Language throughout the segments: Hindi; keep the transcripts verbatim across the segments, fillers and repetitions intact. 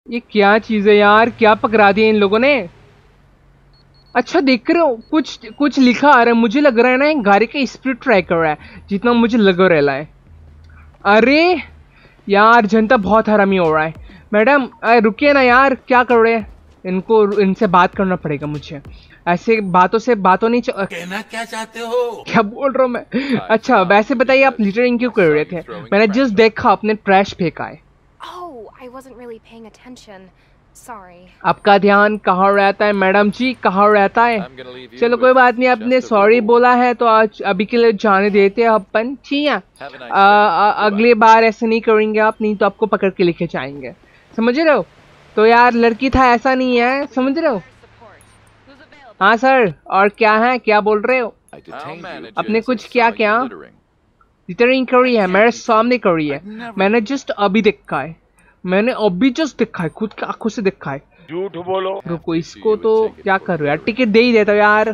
ये क्या चीज है यार, क्या पकड़ा दिया इन लोगों ने। अच्छा देख रहे हो, कुछ कुछ लिखा आ रहा है, मुझे लग रहा है ना गाड़ी का स्पीड ट्रैक कर रहा है, जितना मुझे लग रहा है। अरे यार जनता बहुत हरामी हो रहा है। मैडम रुकिए ना यार, क्या कर रहे हैं, इनको इनसे बात करना पड़ेगा मुझे। ऐसे बातों से बातं नहीं च... कहना क्या चाहते हो? क्या बोल रहा हूँ मैं। अच्छा वैसे बताइए आप लिटरिंग क्यों कर रहे थे? मैंने जस्ट देखा आपने ट्रैश फेंका है। I wasn't really paying attention. Sorry. आपका ध्यान कहाँ रहता है मैडम जी, कहाँ रहता है? चलो कोई बात नहीं, आपने सॉरी बोला है तो आज अभी के लिए जाने देते हैं अपन, ठीक है। अगली बार ऐसे नहीं करेंगे आप, नहीं तो आपको पकड़ के लेके जाएंगे, समझ रहे हो? तो यार लड़की था ऐसा नहीं है, समझ रहे हो? हाँ सर, और क्या है, क्या बोल रहे हो? आपने कुछ क्या क्या लिटरिंग करी है? मेरे सामने करी है, मैंने जस्ट अभी देखा है, मैंने अभी जस्ट देखा है, खुद की आंखों से देखा है। झूठ बोलो। रुको इसको तो क्या कर रहे हो यार, टिकट दे ही देता यार।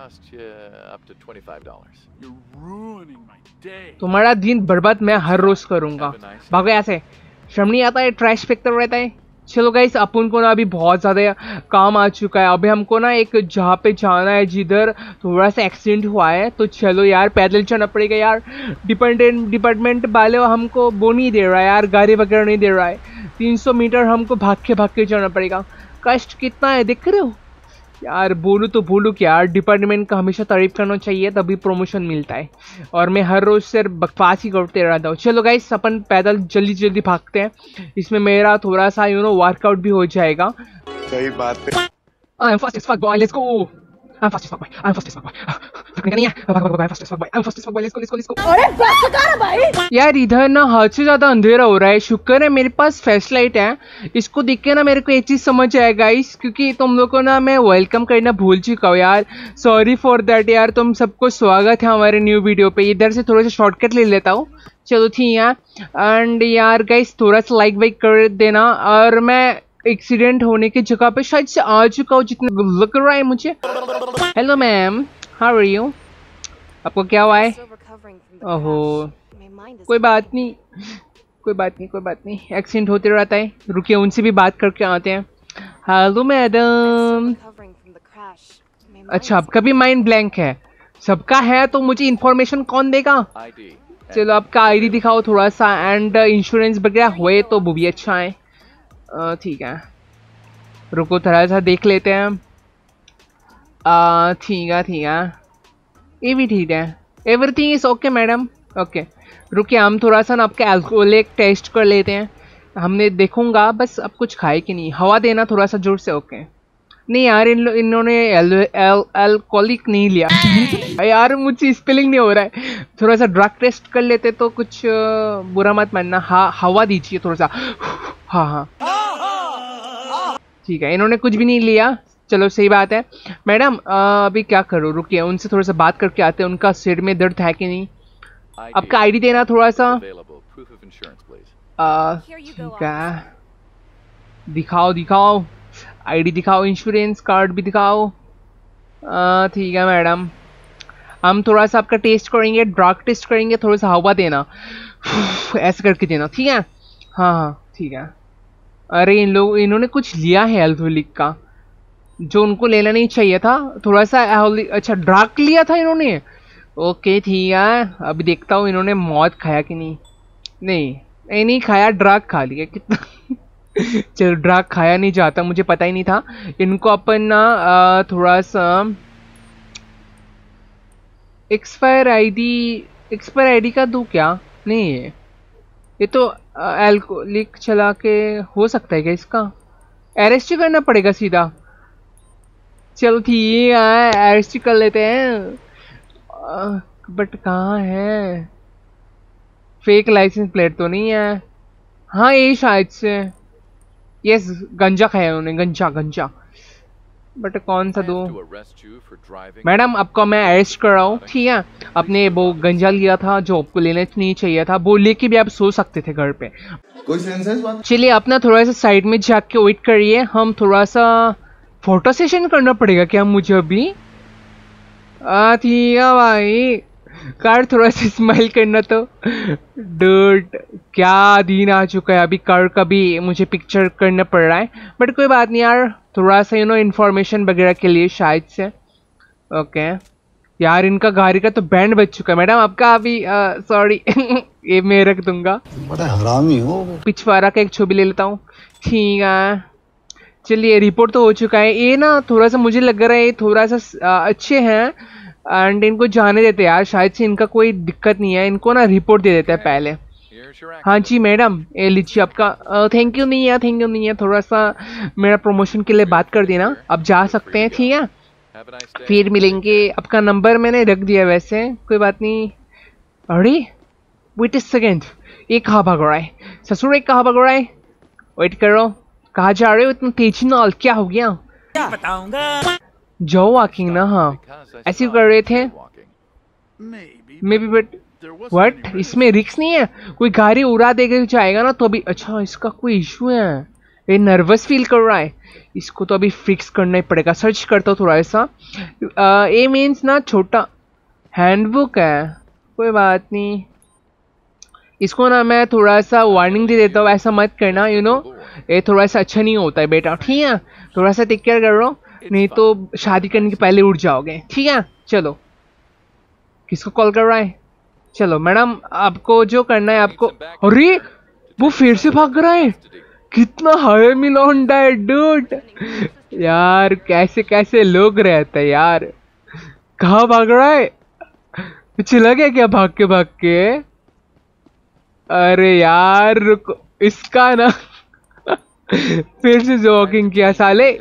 तुम्हारा दिन बर्बाद मैं हर रोज करूंगा, भागो ऐसे, शर्म नहीं आता है, ट्रैश फेंकता रहता है। चलो गाइस अपन को ना अभी बहुत ज़्यादा काम आ चुका है, अभी हमको ना एक जहाँ पे जाना है जिधर थोड़ा सा एक्सीडेंट हुआ है, तो चलो यार पैदल चलना पड़ेगा यार। डिपेंडेंट डिपार्टमेंट वाले हमको वो नहीं दे रहा है यार, गाड़ी वगैरह नहीं दे रहा है, तीन सौ मीटर हमको भाग के भाग के चलना पड़ेगा। कष्ट कितना है देख रहे हो यार, बोलूँ तो बोलूँ क्या यार, डिपार्टमेंट का हमेशा तारीफ करना चाहिए तभी प्रमोशन मिलता है, और मैं हर रोज सिर्फ बकवास ही करते रहता हूँ। चलो गाइस अपन पैदल जल्दी जल्दी भागते हैं, इसमें मेरा थोड़ा सा यू नो वर्कआउट भी हो जाएगा। सही बात है। I'm fast as fuck boy, let's go. I'm fast as fuck boy, I'm fast as fuck boy. रुकने का नहीं है, I'm fast as fuck boy, I'm fast as fuck boy, let's go, let's go, let's go. अरे बस कर भाई। यार इधर ना हद से ज्यादा अंधेरा हो रहा है, शुक्र है मेरे पास फ्लैश लाइट है, इसको देख के ना मेरे को एक चीज समझ आएगा गाइस, क्योंकि तुम लोग को ना मैं वेलकम करना भूल चुका हूँ यार, सॉरी फॉर दैट यार। तुम सबको स्वागत है हमारे न्यू वीडियो पे। इधर से थोड़ा सा शॉर्टकट ले लेता हूँ, चलो ठीक है। एंड यार गाइस थोड़ा सा लाइक वाइक कर देना, और मैं एक्सीडेंट होने की जगह पे शायद से आ चुका हूँ जितना लग रहा है मुझे। Hello ma'am, how are you? आपको क्या हुआ है? ओहो कोई बात नहीं, कोई बात नहीं, कोई बात नहीं, एक्सीडेंट होते रहता है। रुकिए उनसे भी बात करके आते हैं। Hello madam. अच्छा आपका भी माइंड ब्लैंक है? सबका है तो मुझे इन्फॉर्मेशन कौन देगा? चलो आपका आईडी दिखाओ थोड़ा सा, एंड इंश्योरेंस वगैरह हुए तो वो भी अच्छा है। ठीक है रुको थोड़ा सा देख लेते हैं। ठीक है ठीक है, ये भी ठीक है, everything is okay madam, okay. रुकिए हम थोड़ा सा ना आपका अल्कोहलिक टेस्ट कर लेते हैं, हमने देखूंगा बस अब कुछ खाए कि नहीं। हवा देना थोड़ा सा जोर से, ओके। नहीं यार इन इन्होंने अल्कोहलिक नहीं लिया यार, मुझसे स्पेलिंग नहीं हो रहा है, थोड़ा सा ड्रग टेस्ट कर लेते तो कुछ बुरा मत मानना। हाँ हवा दीजिए थोड़ा सा, हाँ हाँ ठीक है, इन्होंने कुछ भी नहीं लिया, चलो सही बात है। मैडम अभी क्या करो, रुकिए उनसे थोड़ा सा बात करके आते हैं, उनका सिर में दर्द है कि नहीं। आपका आईडी देना थोड़ा सा, ठीक है दिखाओ दिखाओ, आईडी दिखाओ, इंश्योरेंस कार्ड भी दिखाओ। ठीक है मैडम, हम थोड़ा सा आपका टेस्ट करेंगे, ड्रग टेस्ट करेंगे, थोड़ा सा हवा देना ऐसे करके देना, ठीक है। हाँ हाँ ठीक है। अरे इन लोग इन्होंने कुछ लिया है अल्कोहलिक का, जो उनको लेना नहीं चाहिए था, थोड़ा सा। अच्छा ड्रग लिया था इन्होंने, ओके ठीक है। अभी देखता हूँ इन्होंने मौत खाया कि नहीं। नहीं नहीं, नहीं खाया, ड्रग खा लिया कितना चलो ड्रग खाया नहीं जाता, मुझे पता ही नहीं था। इनको अपन ना थोड़ा सा एक्सपायर आईडी, एक्सपायर आईडी का दूं क्या? नहीं है ये तो अल्कोहलिक चला के हो सकता है क्या, इसका अरेस्ट करना पड़ेगा सीधा। चलो ठीक है अरेस्ट कर लेते हैं, बट कहाँ है? फेक लाइसेंस प्लेट तो नहीं है? हाँ ये शायद से, यस गंजा खाया उन्होंने, गंजा गंजा, बट कौन सा दो? मैडम आपको मैं अरेस्ट कर रहा हूँ, ठीक है। आपने वो गंजा लिया था जो आपको लेना नहीं चाहिए था, वो लेके भी आप सो सकते थे घर पे। कोई सेंस है इस बात? चलिए अपना थोड़ा सा साइड में जाके वेट करिए, हम थोड़ा सा फोटो सेशन करना पड़ेगा क्या मुझे अभी? ठीक है भाई, कार थोड़ा सा स्माइल करना तो। डूड क्या दिन आ चुका है, अभी कार का भी मुझे पिक्चर करना पड़ रहा है, बट कोई बात नहीं यार, थोड़ा सा यू नो इन्फॉर्मेशन वगैरह के लिए शायद से। ओके यार, इनका गाड़ी का तो बैंड बज चुका है। मैडम आपका अभी सॉरी ये मैं रख दूंगा। बड़ा हरामी हो। पिछवाड़ा का एक छवि ले लेता हूँ। ठीक है चलिए, रिपोर्ट तो हो चुका है। ये ना थोड़ा सा मुझे लग रहा है ये थोड़ा सा आ, अच्छे हैं एंड इनको जाने देते हैं यार, शायद से इनका कोई दिक्कत नहीं है, इनको ना रिपोर्ट दे देते हैं पहले। हाँ जी मैडम, ये लीजिए आपका। थैंक यू नहीं है, थैंक यू नहीं है, थोड़ा सा मेरा प्रमोशन के लिए बात कर देना, आप जा सकते हैं। ठीक है फिर मिलेंगे। आपका नंबर मैंने रख दिया वैसे, कोई बात नहीं। अरे वेट अ सेकेंड, ये कहाँ भाग रहा है ससुर, एक कहाँ भाग रहा है? वेट करो, कहाँ जा रहे हो इतना तेजी नाल, क्या हो गया? बताऊंगा। जाओ वॉकिंग ना, हाँ ऐसे कर रहे थे मे बी, बट व्हाट, इसमें रिक्स नहीं है? कोई गाड़ी उड़ा देकर जाएगा ना तो अभी। अच्छा इसका कोई इशू है, ये नर्वस फील कर रहा है, इसको तो अभी फिक्स करना ही पड़ेगा। सर्च करता हूँ थोड़ा सा। ए मीन्स ना छोटा हैंडबुक है, कोई बात नहीं, इसको ना मैं थोड़ा सा वार्निंग दे देता हूँ, ऐसा मत करना यू नो, ये थोड़ा सा अच्छा नहीं होता है बेटा। ठीक है थोड़ा सा टेक केयर कर लो, नहीं तो शादी करने के पहले उठ जाओगे। ठीक है चलो, किसको कॉल कर रहा है? चलो मैडम आपको जो करना है आपको। अरे वो फिर से भाग रहा है, कितना हाई मिलोंडा है डूड। यार कैसे कैसे लोग रहते हैं यार, कहाँ भाग रहा है? चला गया क्या भाग के भाग के? अरे यार रुको, इसका ना फिर से जॉगिंग किया साले,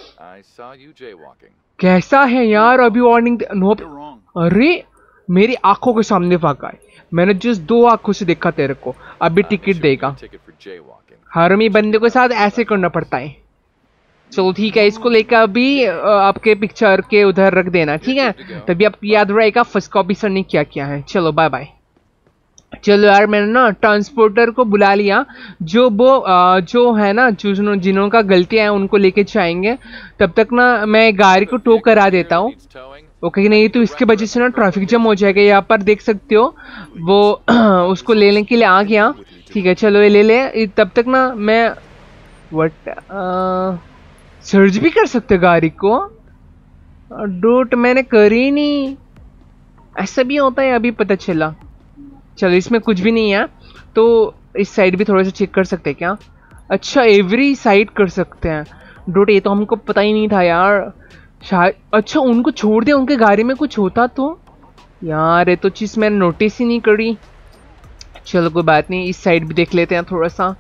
कैसा है यार अभी वार्निंग नो। अरे मेरी आंखों के सामने भागा है, मैंने जिस दो आंखों से देखा तेरे को, अभी टिकट देगा। हरमी बंदे के साथ ऐसे करना पड़ता है। चलो ठीक है, इसको लेकर अभी आपके पिक्चर के उधर रख देना। ठीक है तभी आपको याद रहेगा फर्स्ट कॉपी सर ने क्या किया है। चलो बाय बाय। चलो यार मैंने ना ट्रांसपोर्टर को बुला लिया, जो वो जो है ना जो जिन्हों का गलतियां हैं उनको लेके जाएंगे। तब तक ना मैं गाड़ी को टो करा देता हूँ। ओके नहीं तो इसके वजह से ना ट्रैफिक जैम हो जाएगा। यहाँ पर देख सकते हो वो उसको लेने के लिए आ गया। ठीक है चलो ये ले ले, तब तक ना मैं वट सर्च भी कर सकते गाड़ी को। डोट मैंने करी नहीं, ऐसा भी होता है अभी पता चला। चलो इसमें कुछ भी नहीं है, तो इस साइड भी थोड़ा सा चेक कर सकते हैं क्या? अच्छा एवरी साइड कर सकते हैं। डोट ये तो हमको पता ही नहीं था यार, शायद। अच्छा उनको छोड़ दे, उनके गाड़ी में कुछ होता तो यार, ये तो चीज़ मैंने नोटिस ही नहीं करी। चलो कोई बात नहीं, इस साइड भी देख लेते हैं थोड़ा सा।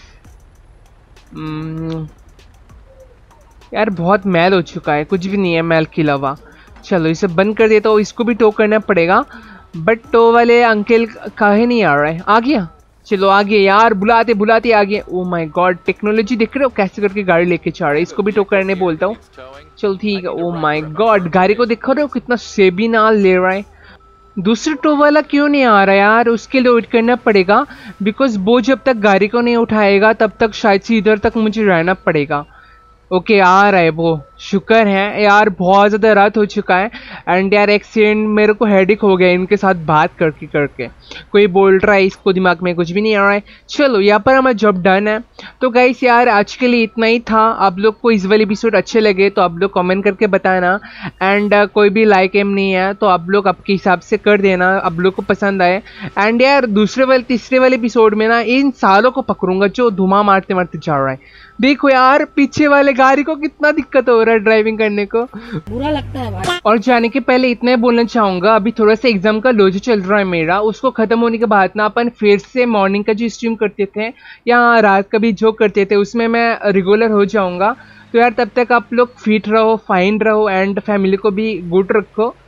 यार बहुत मैल हो चुका है, कुछ भी नहीं है मैल के अलावा। चलो इसे बंद कर देता हूँ, इसको भी टो करना पड़ेगा। बट टो वाले अंकल काहे नहीं आ रहा है? आ गया, चलो आ गया यार, बुलाते बुलाते आ गया। ओ माय गॉड, टेक्नोलॉजी देख रहे हो कैसे करके गाड़ी लेके जा रहा है। इसको भी टो करने बोलता हूँ। चलो ठीक है। ओ माय गॉड, गाड़ी को देख रहे हो कितना सेबी नाल ले रहा है। दूसरे टो वाला क्यों नहीं आ रहा यार? उसके लिए वेट करना पड़ेगा, बिकॉज वो जब तक गाड़ी को नहीं उठाएगा तब तक शायद से इधर तक मुझे रहना पड़ेगा। ओके आ रहा है वो, शुक्र है यार, बहुत ज़्यादा रात हो चुका है एंड यार एक्सीडेंट मेरे को हेडेक हो गया इनके साथ बात करके करके। कोई बोल रहा है, इसको दिमाग में कुछ भी नहीं आ रहा है। चलो यहाँ पर हमारा जॉब डन है। तो गाइस यार आज के लिए इतना ही था। आप लोग को इस वाले एपिसोड अच्छे लगे तो आप लोग कमेंट करके बताना एंड uh, कोई भी लाइक एम नहीं है तो आप लोग आपके हिसाब से कर देना, आप लोग को पसंद आए। एंड यार दूसरे वाले तीसरे वाले एपिसोड में ना इन सालों को पकड़ूंगा जो धुआं मारते मारते जा रहा है। देखो यार पीछे वाले गाड़ी को कितना दिक्कत हो रहा है ड्राइविंग करने को, बुरा लगता है भाई। और जाने के पहले इतना ही बोलना चाहूंगा, अभी थोड़ा सा एग्जाम का लोड चल रहा है मेरा, उसको खत्म होने के बाद ना अपन फिर से मॉर्निंग का जो स्ट्रीम करते थे या रात का भी जो करते थे उसमें मैं रेगुलर हो जाऊंगा। तो यार तब तक आप लोग फिट रहो, फाइन रहो एंड फैमिली को भी गुड रखो।